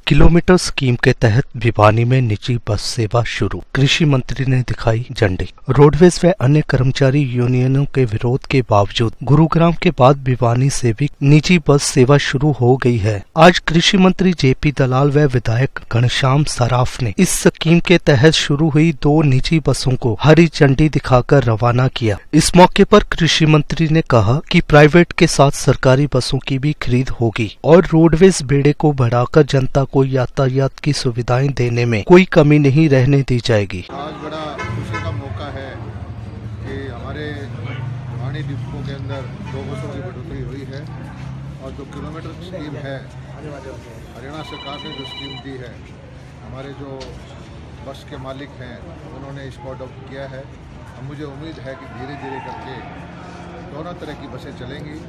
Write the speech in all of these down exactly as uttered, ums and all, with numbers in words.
Kilometre scheme के तहत भिवानी में निजी बस सेवा शुरू। कृषि मंत्री ने दिखाई झंडी। रोडवेज व अन्य कर्मचारी यूनियनों के विरोध के बावजूद गुरुग्राम के बाद भिवानी से भी निजी बस सेवा शुरू हो गई है। आज कृषि मंत्री जेपी दलाल व विधायक घनश्याम सराफ ने इस स्कीम के तहत शुरू हुई दो निजी बसों को हरी झंडी दिखाकर रवाना किया। इस मौके पर कृषि मंत्री ने कहा कि प्राइवेट के साथ सरकारी बसों की भी खरीद होगी और रोडवेज बेड़े को बढ़ाकर जनता को यातायात की सुविधाएं देने में कोई कमी नहीं रहने दी जाएगी। आज बड़ा खुशी का मौका है कि हमारे भिवानी डिपो के अंदर दो बसों की बढ़ोतरी हुई है और जो किलोमीटर स्कीम है हरियाणा सरकार ने जो स्कीम दी है, हमारे जो बस के मालिक हैं उन्होंने इसको अडॉप्ट किया है। अब मुझे उम्मीद है कि धीरे धीरे करके दोनों तरह की बसें चलेंगी,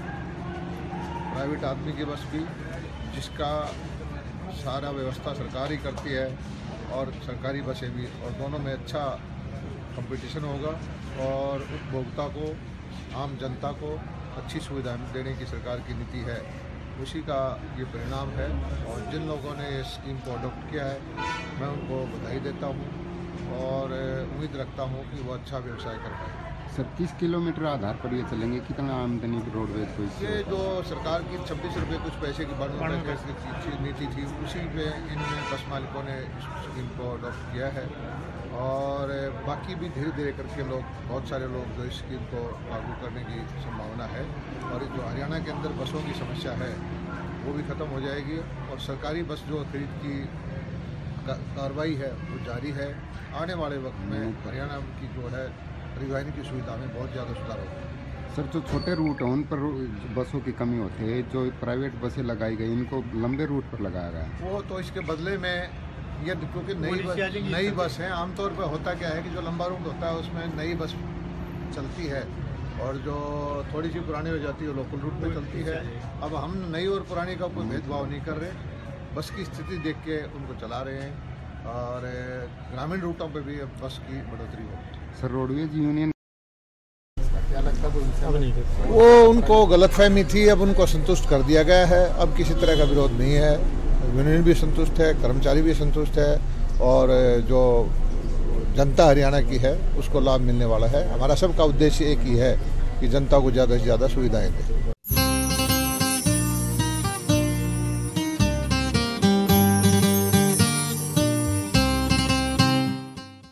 प्राइवेट आदमी की बस भी जिसका सारा व्यवस्था सरकार ही करती है और सरकारी बसें भी, और दोनों में अच्छा कंपटीशन होगा और उपभोक्ता को, आम जनता को अच्छी सुविधाएं देने की सरकार की नीति है, उसी का ये परिणाम है। और जिन लोगों ने इस स्कीम को अडॉप्ट किया है मैं उनको बधाई देता हूँ और उम्मीद रखता हूँ कि वो अच्छा व्यवसाय कर पाए। सर किस किलोमीटर आधार पर ये चलेंगे, कितना आमदनी रोडवेज को? ये जो सरकार की छब्बीस रुपये कुछ पैसे की बढ़ोतरी की नीति थी उसी पे इन बस मालिकों ने इस स्कीम को अडॉप्ट किया है और बाकी भी धीरे धीरे करके लोग, बहुत सारे लोग जो इस स्कीम को लागू करने की संभावना है और जो हरियाणा के अंदर बसों की समस्या है वो भी ख़त्म हो जाएगी और सरकारी बस जो खरीद की कार्रवाई है वो जारी है। आने वाले वक्त में हरियाणा की जो है परिवहन की सुविधा में बहुत ज़्यादा सुधार होगा। सर जो छोटे रूट हैं उन पर बसों की कमी होती है, जो प्राइवेट बसें लगाई गई इनको लंबे रूट पर लगाया गया वो तो इसके बदले में ये, क्योंकि नई बस नई बस है, आमतौर पर होता क्या है कि जो लंबा रूट होता है उसमें नई बस चलती है और जो थोड़ी सी पुरानी हो जाती है लोकल रूट पे चलती है। अब हम नई और पुरानी का कोई भेदभाव नहीं कर रहे, बस की स्थिति देख के उनको चला रहे हैं और ग्रामीण रूटों पे भी अब बस की बढ़ोतरी होगी। सर रोडवेज यूनियन क्या लगता है? वो उनको गलतफहमी थी, अब उनको संतुष्ट कर दिया गया है। अब किसी तरह का विरोध नहीं है, यूनियन भी संतुष्ट है, कर्मचारी भी संतुष्ट है और जो जनता हरियाणा की है उसको लाभ मिलने वाला है। हमारा सबका उद्देश्य एक ही है कि जनता को ज़्यादा से ज़्यादा सुविधाएं दें।